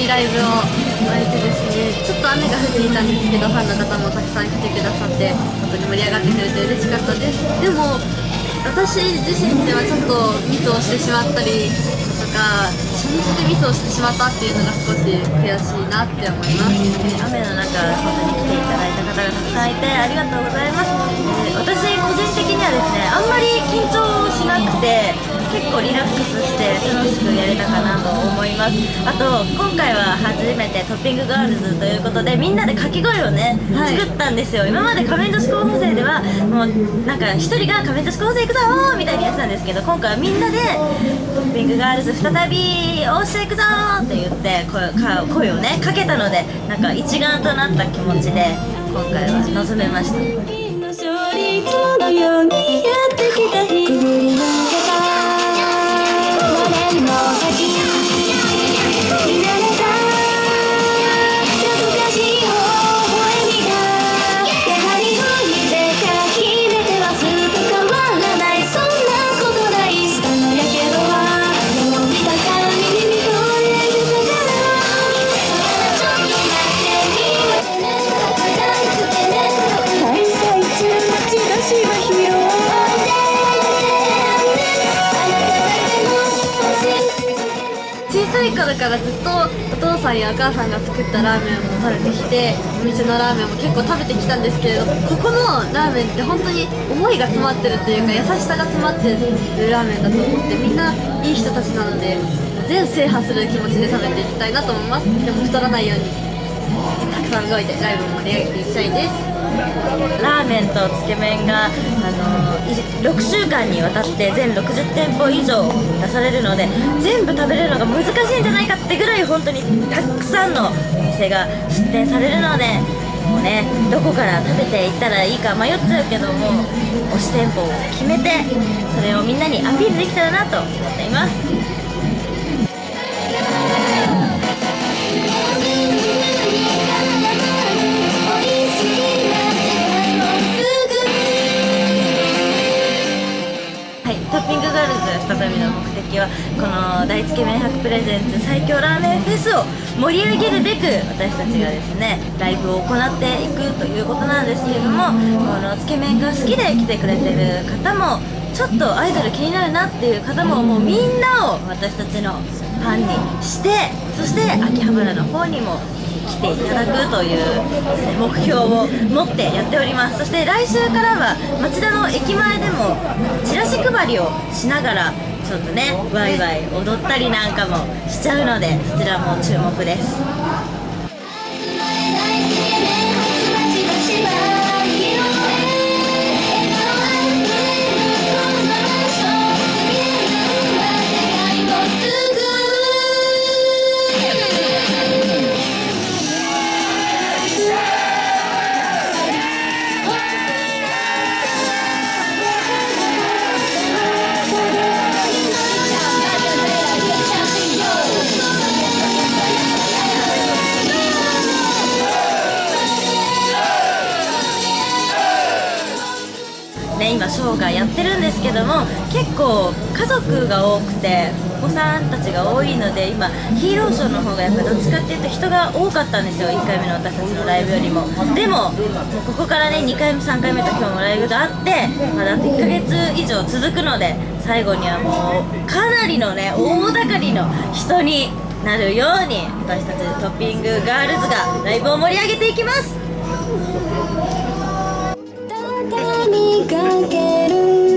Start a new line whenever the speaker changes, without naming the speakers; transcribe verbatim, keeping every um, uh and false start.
ライブを終えてですね、ちょっと雨が降っていたんですけど、ファンの方もたくさん来てくださって本当に盛り上がってくれて嬉しかったです。でも私自身ではちょっとミスをしてしまったりとか、初日でミスをしてしまったっていうのが少し悔しいなって思います。
雨の中本当に来ていただいた方がたくさんいてありがとうございます。えー私個人的にはですね、あんまり緊張しなくて結構リラックスして楽しくやれたかなと思います。あと今回は初めてトッピングガールズということでみんなで掛け声をね、はい、作ったんですよ。今まで仮面女子高校生ではもうなんか一人が仮面女子高校生行くぞーみたいにやってたんですけど、今回はみんなでトッピングガールズ再びおっしゃいくぞーって言って声か声をねかけたので、なんか一丸となった気持ちで今回は臨めました。
いつものようにやってきた日くぐり抜けた画面の先見慣れた懐かしい微笑みがやはり見てか決めてはずっと変わらない、そんなことないスタのやけどはもう見たか耳に聞こえるからちょっと待ってみよう大好きね開催中
小さい頃からずっとお父さんやお母さんが作ったラーメンも食べてきて、お店のラーメンも結構食べてきたんですけれど、ここのラーメンって本当に思いが詰まってるというか優しさが詰まってるラーメンだと思って、みんないい人たちなので全制覇する気持ちで食べていきたいなと思います。でも太らないようにたくさん動いてライブも盛り上げていきたいです。
ラーメンとつけ麺が、あのろくしゅうかんにわたって全ろくじゅってんぽ以上出されるので、全部食べれるのが難しいんじゃないかってぐらい本当にたくさんのお店が出店されるので、もうねどこから食べていったらいいか迷っちゃうけども、推し店舗を決めてそれをみんなにアピールできたらなと思っています。トッピングガールズ再びの目的はこの大つけ麺博プレゼンツ最強ラーメンフェスを盛り上げるべく私たちがですねライブを行っていくということなんですけれども、このつけ麺が好きで来てくれてる方もちょっとアイドル気になるなっていう方ももうみんなを私たちのファンにして、そして秋葉原の方にも来ていただくという目標を持ってやっております。そして来週からは町田の駅前でもチラシ配りをしながらちょっとねワイワイ踊ったりなんかもしちゃうので、そちらも注目です。今ショーがやってるんですけども、結構家族が多くてお子さんたちが多いので、今ヒーローショーの方がやっぱどっちかっていうと人が多かったんですよ、いっかいめの私たちのライブよりも。でももうここからねにかいめさんかいめと今日もライブがあって、まだあといっかげつ以上続くので、最後にはもうかなりのね大掛かりの人になるように私たちトッピングガールズがライブを盛り上げていきます。
見かける